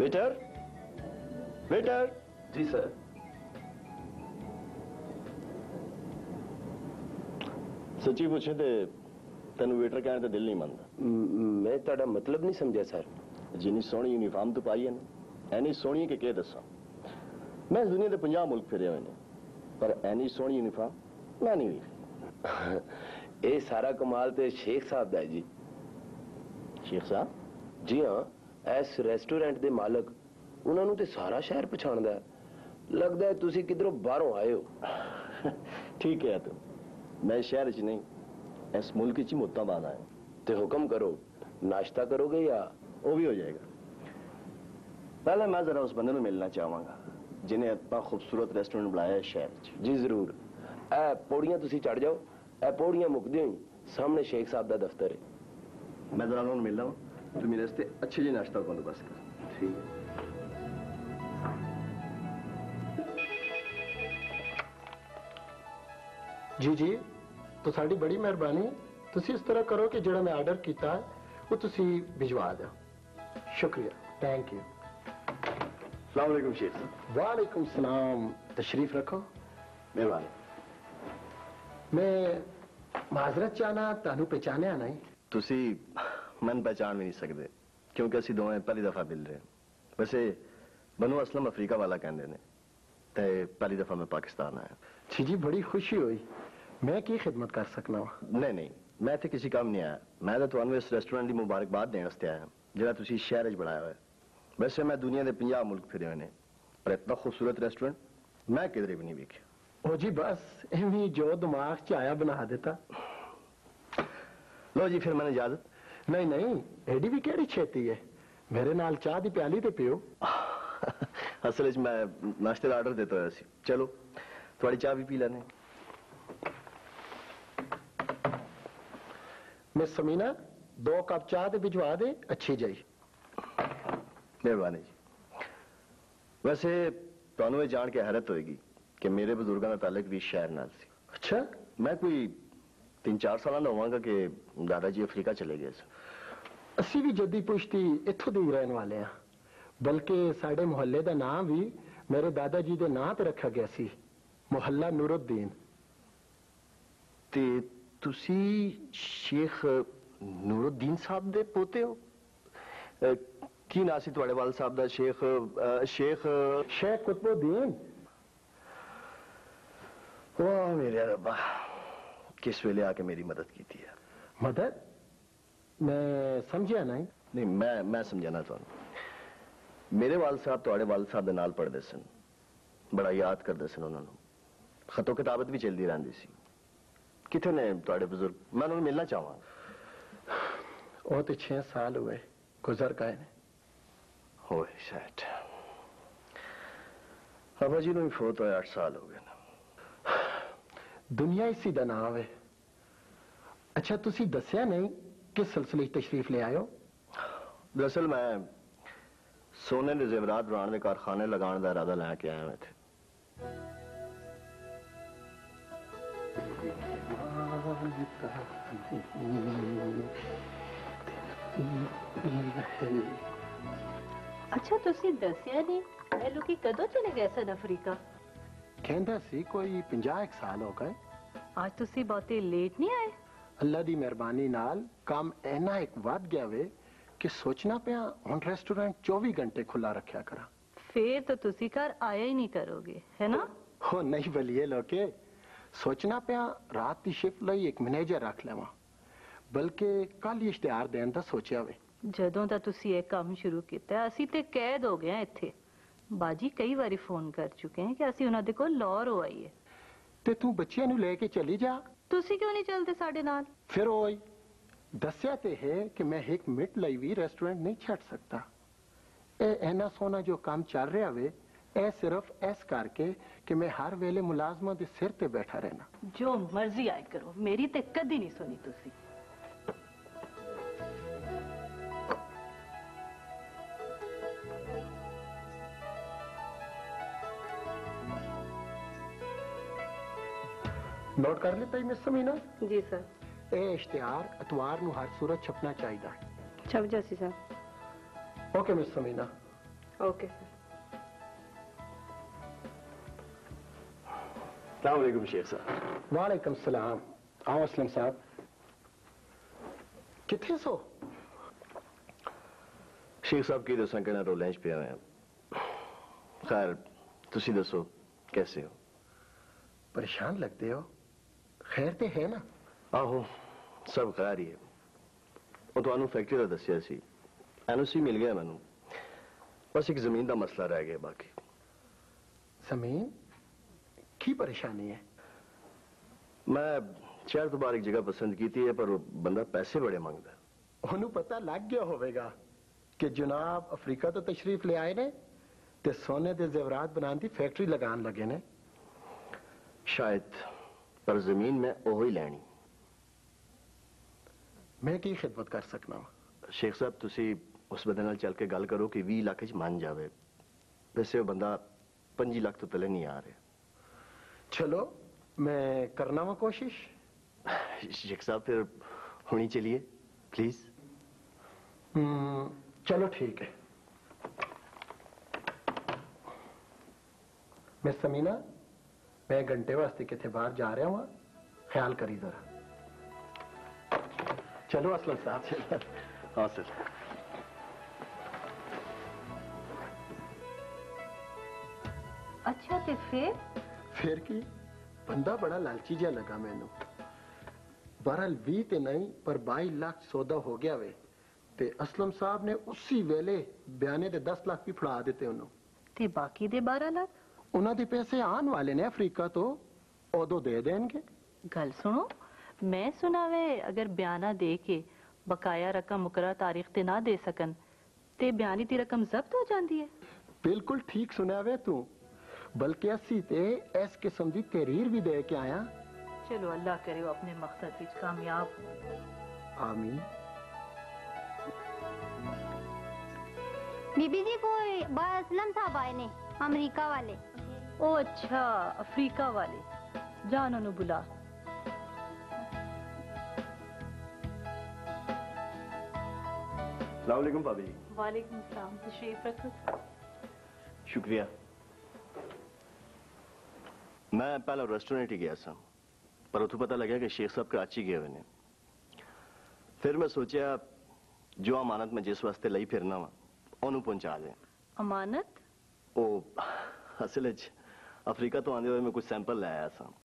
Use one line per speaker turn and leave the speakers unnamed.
Waiter, waiter.
जी sir.
सच्ची पूछे तो तेन वेटर कहने तो दिल नहीं मनता।
मैं ताड़ा मतलब नहीं समझा सर।
जिन्नी सोहनी यूनीफॉर्म तो पाई है ना, एनी सोहनी के दसा। मैं इस दुनिया के 50 मुल्क फिरे हुए ने, पर एनी सोहनी यूनीफॉर्म मैं नहीं देखी।
ये सारा कमाल तो शेख साहब दा है जी।
शेख साहब?
जी हाँ, इस रेस्टोरेंट के मालक, उन्होंने तो सारा शहर पछाणदा है। लगता है तुसी किधरों बाहरों आए हो।
ठीक है तुम, मैं शहर च नहीं, इस मुल्क च मुद्दा बाद आया।
तो हुक्म करो, नाश्ता करोगे या?
वो भी हो जाएगा। पहले मैं जरा उस बंदे को मिलना चाहवागा जिन्हें इतना खूबसूरत रेस्टोरेंट बनाया है शहर च।
जी जरूर। ए पौड़ियां तुसी चढ़ जाओ, ए पौड़ियां मुकदे ही सामने शेख साहब का दफ्तर है।
मैं जरा उन्होंने मिल रहा हूँ, तो मेरे वास्ते अच्छे जी नाश्ता का बंदोबस्त कर।
ठीक है।
जी जी, तो साड़ी बड़ी मेहरबानी। तुसी इस तरह करो कि जो मैं ऑर्डर किया है वो तुसी भिजवा दो। शुक्रिया, थैंक यू।
अस्सलाम वालेकुम शेख साहब।
वालेकुम सलाम, तशरीफ रखो।
मेहरबानी।
मैं माजरत चाहना, तानू पहचानिया नहीं।
तुसी मन पहचान भी नहीं सकते क्योंकि असि दोवें पहली दफा मिल रहे हैं। वैसे बनो असलम अफ्रीका वाला कहते हैं, ते पहली दफा मैं पाकिस्तान आया।
जी जी, बड़ी खुशी हुई। मैं की खिदमत कर सकना वा?
नहीं नहीं, मैं इत्थे किसी काम नहीं आया। मैं तो तुहानू इस रेस्टोरेंट की मुबारकबाद देने वास्ते आया जिहड़ा तुसी शहर च बनाया हुआ है। वैसे मैं दुनिया के 50 मुल्क फिरे हुए ने, पर इतना खूबसूरत रेस्टोरेंट मैं किधरे भी नहीं वेख्या।
ओ जी बस एवं जो दिमाग च आया बना देता।
लो जी फिर मैंने इजाजत।
नहीं नहीं, एडी भी केड़ी छेती है। मेरे नाल चाह दी प्याली ते पियो।
असल च मैं नाश्ते का ऑर्डर देता हुआ सी। चलो थोड़ी चाह भी पी लेने।
मिस समीना, 2 कप चाह दे भिजवा दे, अच्छी जाई।
मेहरबानी जी। वैसे तुहानू ये जान के हैरत होएगी कि मेरे बुजुर्गों का ताल्लुक भी शहर नाल सी।
अच्छा,
मैं कोई 3-4 साल का होवांगा कि दादाजी अफ्रीका चले गए सन।
असी भी जद्दी पुश्ती इत्थों दे रहने वाले हैं, बल्कि साडे मोहल्ले का नाम भी मेरे दादाजी के नाम पे रखा गया सी, मोहल्ला नूरुद्दीन।
ते तुसी शेख नूरुद्दीन साहब दे पोते हो? की नाम सी तुहाडे वाल साहब दा? शेख
कुतुबुद्दीन।
वाह मेरे रब्बा, किस वेले आके मेरी मदद की थी।
मदद? मैं समझिया नहीं।
नहीं, मैं समझाना तुहानू। मेरे वाल साहब तुहाडे वाल साहब दे नाल पढ़दे सन, बड़ा याद करदे सन उन्हां नू। खतो किताबत भी चलदी रहंदी सी। किथे ने तुहाडे बुजुर्ग? मैं उन्हें मिलना चाहवां।
वो तो 6 साल हुए गुजर गए ने।
होए शायद अबा जी नूं फोत होए 8 साल हो गए ना।
दुनिया इसी दा नाम है। अच्छा, तुसी दस्या नहीं किस सिलसिले तशरीफ ले आयो?
दरअसल मैं सोने के जेवरात बनाने के कारखाने लगाने का इरादा लैके आया मैं थे।
अच्छा, तुसी दस्या नहीं ए लोकी कदों चले गए सन अफ्रीका?
कहंदा सी कोई 50 साल हो गए।
आज तुसी बहुते लेट नहीं आए?
अल्लाह दी मेहरबानी नाल काम ऐना एक वध गया वे कि सोचना पिया हुण रेस्टोरेंट 24 घंटे खुला रखा करा।
फिर तो तुसी घर आया ही नहीं करोगे, है ना?
हो नहीं बलिए लोके, सोचना पिया रात की शिफ्ट लई एक मैनेजर रख लेवा, बल्कि कल ही इश्तिहार देन दा सोचा वे।
जदों दा तुसी ये काम शुरू किया असी ते कैद हो गए इत्थे। बाजी कई बारी फोन कर चुके हैं कि असी उन्हां दे कोल लाहौर हो आईए।
ते तू बच्चियां नू लेके चली जा।
तुसी क्यों नहीं चलते साडे नाल?
फिर ओई दस्या ते है कि मैं एक मिनट लई भी रेस्टोरेंट नहीं छड़ सकता। ए ऐना सोना जो काम चल रहा वे, ए सिर्फ ऐस करके कि मैं हर वेले मुलाजमा दे सिर ते बैठा रहना।
जो मर्जी आए करो, मेरी ते कदी नहीं सुनी तुसी।
नोट कर लेता ही मिस समीना?
जी सर।
ए इश्तिहार अतवार नू हर सूरत छपना चाहिए।
छप जासी सर।
Okay miss Sameena.
Okay sir.
अस्सलाम वालेकुम शेख साहब।
वालेकुम सलाम। आओ असलम साहब, किथे सो?
शेख साहब की दसा कहना रोलें च पिया मैं। खैर तुसी दसो कैसे हो?
परेशान लगते हो, खैर ते है ना?
आहो सब खैर ही है। वो तो फैक्ट्री का दसिया सी, एनओसी मिल गया मैनू, बस एक जमीन का मसला रह गया बाकी।
जमीन की परेशानी है?
मैं शहर तो बाहर एक जगह पसंद की थी पर वो बंदा पैसे बड़े मांगता है।
ਉਹਨੂੰ पता लग गया होवेगा कि जनाब अफ्रीका तो तशरीफ ले आए ने ते सोने दे जेवरात बनाने की फैक्ट्री लगान लगे ने।
शायद, पर जमीन में ओही लैनी।
मैं की खिदमत कर सकना वा?
शेख साहब तुसी उस बंदे नाल चल के गल करो कि 20 लाख च मान जावे। वैसे वो बंदा 25 लाख तो तले नहीं आ रहे।
चलो मैं करना वा कोशिश।
शेख साहब फिर होनी चलिए प्लीज।
चलो ठीक है। मिस समीना, मैं घंटे वास्ते किथे बाहर जा रहा हूं, ख्याल करी जरा। चलो असलम साहब।
हाँ सर।
अच्छा ते
फिर की बंदा बड़ा लालची जिहा लगा मैनू। बहरहाल 20 ते नहीं पर 22 लाख सौदा हो गया वे ते असलम साहब ने उसी वेले बयाने दे 10 लाख भी फड़ा दिते उन्होंने।
ते बाकी दे 12 लाख
उन्हों दे पैसे आने वाले ने अफ्रीका तो, उदो दे देंगे।
गल सुनो, मैं सुना वे अगर बयाना दे के बकाया रकम मुकर्रर तारीख ते ना दे सकन ते बयानी दी रकम जब्त हो जाती है।
बिल्कुल ठीक सुना वे तू, बल्कि असी ते इस किस्म की तहरीर भी दे के आया।
चलो अल्लाह करे वो अपने मकसद विच कामयाब हो।
आमीन।
बीबी जी कोई बाय असलम साहब आए ने, अमेरिका वाले।
ओ अच्छा, अफ्रीका वाले, जान उन्हें बुला।
अस्सलाम वालेकुम भाभी जी।
वालेकुम सलाम, तशरीफ रखो।
शुक्रिया। मैं पहले रेस्टोरेंट ही गया था, पर उतो पता लगा कि शेख साहब कराची गए हुए ने। फिर मैं सोचा जो अमानत मैं जिस वास्ते लाई फिरना वा ओनू पहुंचा दें।
अमानत?
ओ असल अफ्रीका तो आंदे हुए मैं कुछ सैंपल ले आया था,